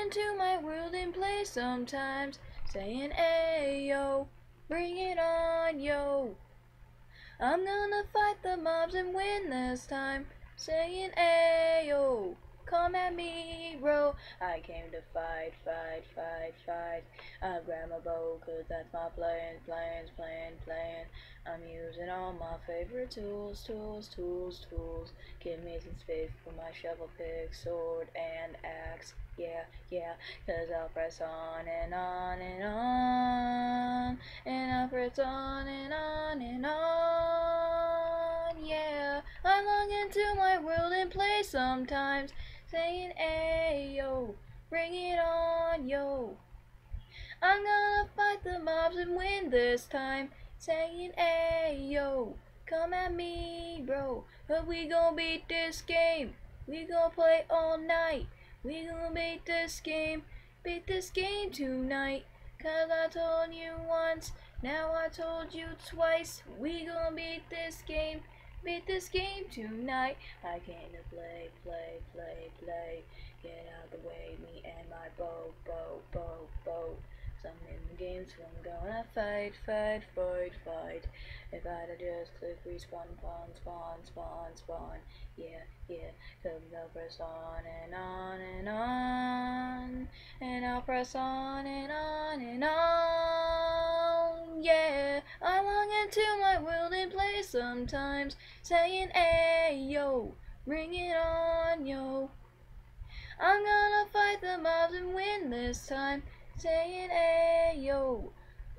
into my world and play sometimes, saying ayo, bring it on, yo. I'm gonna fight the mobs and win this time, saying ayo, come at me, bro. I came to fight, fight, fight, fight. I grab my bow, cause that's my plan. I'm using all my favorite tools. Give me some space for my shovel, pick, sword, and axe. Yeah, cause I'll press on and on and on. And I'll press on and on and on. Yeah, I log into my world and play sometimes, saying ayo, bring it on, yo. I'm gonna fight the mobs and win this time, saying ayo, come at me, bro. But we gon' beat this game. We gon' play all night. We gon' beat this game tonight. Cause I told you once, now I told you twice. We gon' beat this game tonight. I came to play. Get out the way, me and my bow. I'm in the game, so I'm gonna fight. If I'd just click respawn, spawn. Yeah, cause I'll press on and on and on. And I'll press on and on and on. Yeah, I log into my world and play sometimes, saying ayo, bring it on, yo. I'm gonna fight the mobs and win this time, saying ayo.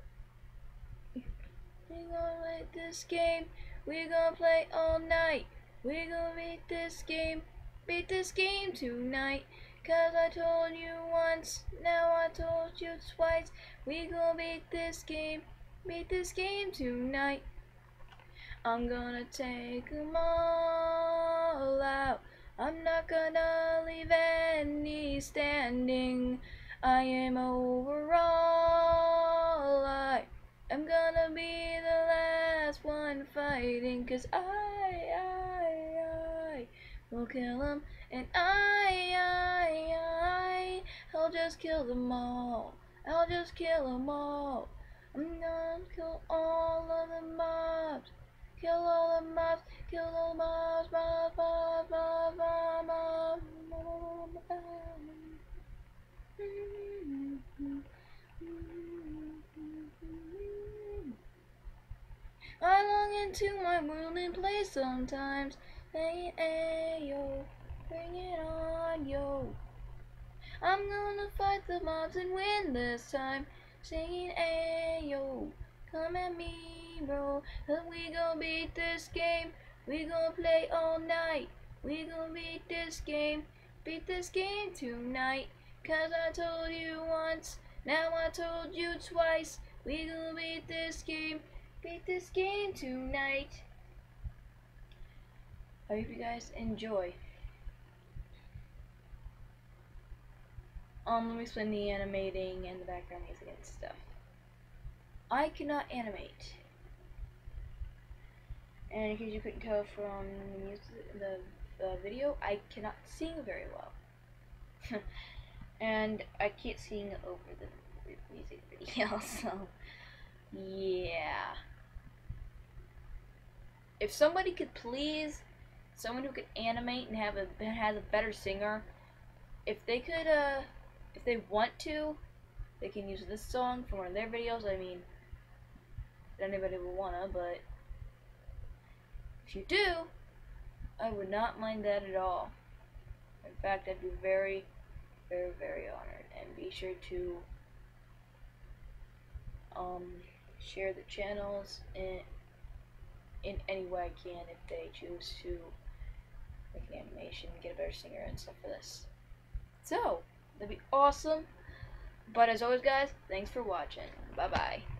We gonna play this game. We gonna play all night. We gonna beat this game tonight. Cause I told you once, now I told you twice. We gonna beat this game tonight. I'm gonna take 'em all out. I'm not gonna leave any standing. I am overall. I am gonna be the last one fighting, cause I will kill them, and I'll just kill them all. I'm gonna kill all of the mobs. Kill all the mobs. I log into my world and play sometimes, saying ayo, bring it on, yo. I'm gonna fight the mobs and win this time, saying ayo, come at me, bro. Cause we gon' beat this game. We gon' play all night. We gon' beat this game tonight. Cause I told you once, now I told you twice. We gon' beat this game tonight. I hope you guys enjoy. Let me explain the animating and the background music and stuff. I cannot animate, and in case you couldn't tell from the video, I cannot sing very well. And I can't sing over the music video, so yeah. If somebody could please, someone who could animate and has a better singer, if they could, if they want to, they can use this song for one of their videos. I mean, anybody would wanna, but if you do, I would not mind that at all. In fact, I'd be very honored. And be sure to share the channels in any way I can if they choose to make an animation, get a better singer and stuff for this. So, that'd be awesome. But as always, guys, thanks for watching. Bye bye.